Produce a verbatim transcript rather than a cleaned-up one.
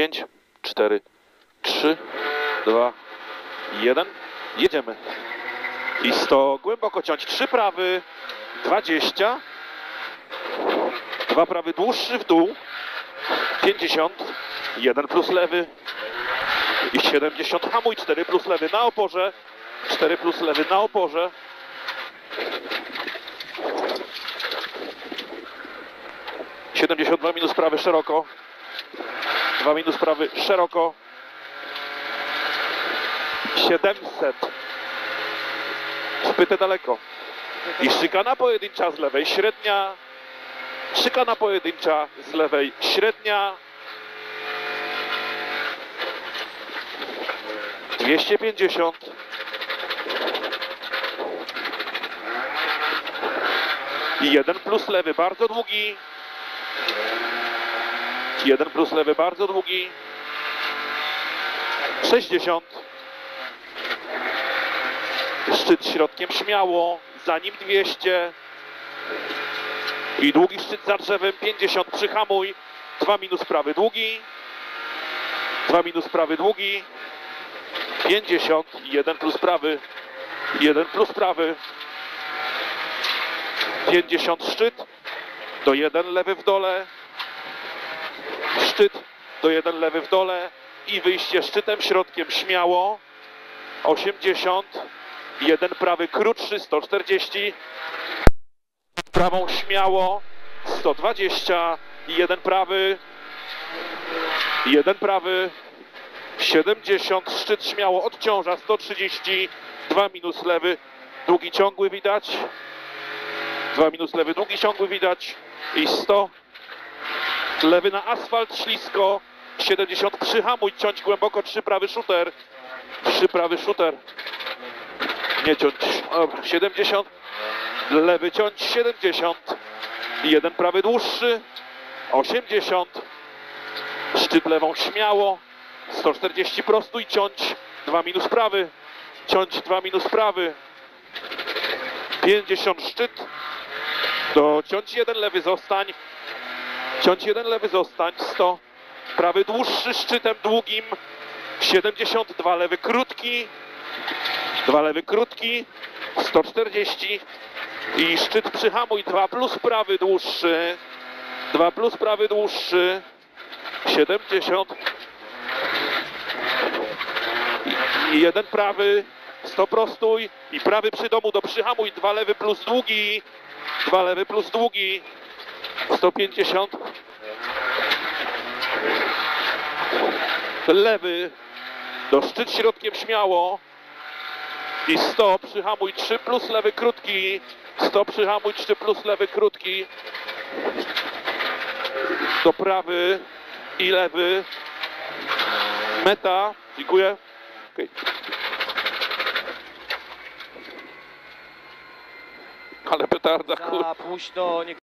pięć, cztery, trzy, dwa, jeden. Jedziemy. I sto. Głęboko ciąć. trzy prawy, dwadzieścia. dwa prawy dłuższy w dół. pięćdziesiąt. jeden plus lewy. I siedemdziesiąt. Hamuj. cztery plus lewy na oporze. cztery plus lewy na oporze. siedemdziesiąt dwa minus prawy szeroko. dwa minus prawy szeroko. siedemset. Spytę daleko. I szykana pojedyncza z lewej, średnia. Szykana pojedyncza z lewej, średnia. dwieście pięćdziesiąt. I jeden plus lewy, bardzo długi. jeden plus lewy, bardzo długi. sześćdziesiąt. Szczyt środkiem śmiało, za nim dwieście. I długi szczyt za drzewem, pięćdziesiąt, przyhamuj. dwa minus prawy długi. dwa minus prawy długi. pięćdziesiąt, jeden plus prawy. jeden plus prawy. pięćdziesiąt szczyt. Do jeden lewy w dole. Szczyt, do jeden lewy w dole. I wyjście szczytem środkiem śmiało. osiemdziesiąt. jeden prawy krótszy, sto czterdzieści. Prawą śmiało, sto dwadzieścia. I jeden prawy. jeden prawy. siedemdziesiąt. Szczyt śmiało odciąża, sto trzydzieści. dwa minus lewy. Długi ciągły widać. dwa minus lewy, długi ciągły widać. I sto. Lewy na asfalt, ślisko. siedemdziesiąt. Przyhamuj, ciąć głęboko. trzy prawy shooter. trzy prawy shooter. Nie ciąć. Dobra, siedemdziesiąt. Lewy ciąć, siedemdziesiąt. jeden prawy dłuższy. osiemdziesiąt. Szczyt lewą śmiało. sto czterdzieści prostuj, ciąć. dwa minus prawy. Ciąć dwa minus prawy. pięćdziesiąt szczyt. Do ciąć jeden lewy zostań. Ciąć jeden lewy zostań. sto. Prawy dłuższy szczytem długim. siedemdziesiąt. dwa lewy krótki. dwa lewy krótki. sto czterdzieści. I szczyt przyhamuj. dwa plus prawy dłuższy. dwa plus prawy dłuższy. siedemdziesiąt. I jeden prawy. sto prostuj. I prawy przy domu do przyhamuj. dwa lewy plus długi. dwa lewy plus długi. sto pięćdziesiąt. Lewy do szczyt środkiem śmiało. I sto. Przyhamuj. trzy plus lewy krótki. sto. Przyhamuj. trzy plus lewy krótki. Do prawy i lewy. Meta. Dziękuję. Okay. Ale petarda, kur... Za późno, nie